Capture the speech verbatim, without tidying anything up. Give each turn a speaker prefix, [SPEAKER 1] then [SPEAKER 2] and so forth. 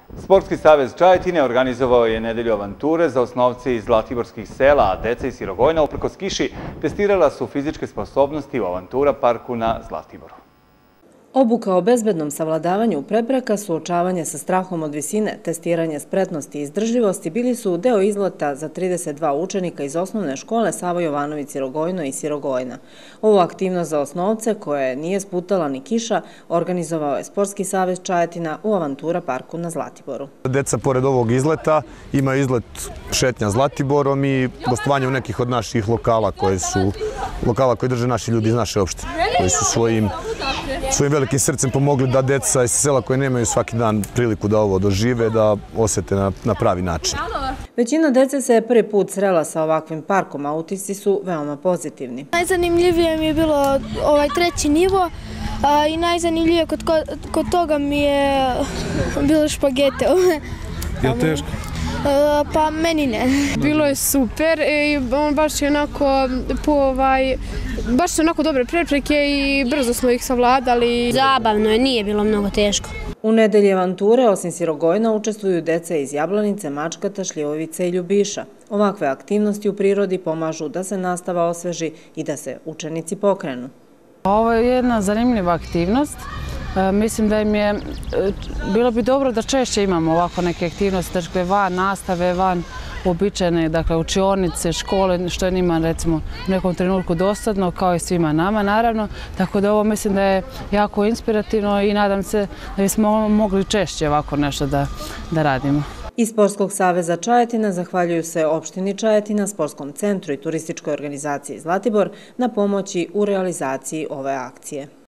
[SPEAKER 1] Sportski savez Čajetine organizovao je nedelju avanture za osnovce iz zlatiborskih sela, a deca iz Sirogojna uprkos kiši testirala su fizičke sposobnosti u avantura parku na Zlatiboru.
[SPEAKER 2] Obuka o bezbednom savladavanju prepreka, suočavanje sa strahom od visine, testiranje spretnosti i izdržljivosti bili su deo izleta za trideset dva učenika iz osnovne škole Savo Jovanović Sirogojno i Sirogojna. Ovu aktivnost za osnovce, koje nije sputala ni kiša, organizovao je Sportski savez Čajetina u avantura parku na Zlatiboru.
[SPEAKER 3] Deca, pored ovog izleta, imaju izlet šetnja Zlatiborom i gostovanje u nekih od naših lokala koje su lokala koje drže naši ljudi iz naše opštine, koji su svojim svojim velikim srcem pomogli da deca iz sela koje nemaju svaki dan priliku da ovo dožive, da osete na, na pravi način.
[SPEAKER 2] Većina dece se prvi put srela sa ovakvim parkom, a utisci su veoma pozitivni.
[SPEAKER 4] Najzanimljivije mi je bilo ovaj treći nivo, a i najzanimljivije kod, kod toga mi je bilo špagete.
[SPEAKER 5] Je li teško?
[SPEAKER 4] Pa meni ne.
[SPEAKER 6] Bilo je super i on baš je onako po ovaj, baš su onako dobre prepreke i brzo smo ih savladali.
[SPEAKER 7] Zabavno je, nije bilo mnogo teško.
[SPEAKER 2] U nedelji avanture, osim Sirogojna, učestvuju deca iz Jablanice, Mačkata, Šljivovice i Ljubiša. Ovakve aktivnosti u prirodi pomažu da se nastava osveži i da se učenici pokrenu.
[SPEAKER 8] Ovo je jedna zanimljiva aktivnost. Mislim da im je, bilo bi dobro da češće imamo ovako neke aktivnosti, dakle van nastave, van uobičajene, dakle učionice, škole, što je njima recimo u nekom trenutku dosadno, kao i svima nama naravno. Tako da ovo mislim da je jako inspirativno i nadam se da bismo mogli češće ovako nešto da, da radimo.
[SPEAKER 2] Iz Sportskog saveza Čajetina zahvaljuju se opštini Čajetina, Sportskom centru i turističkoj organizaciji Zlatibor na pomoći u realizaciji ove akcije.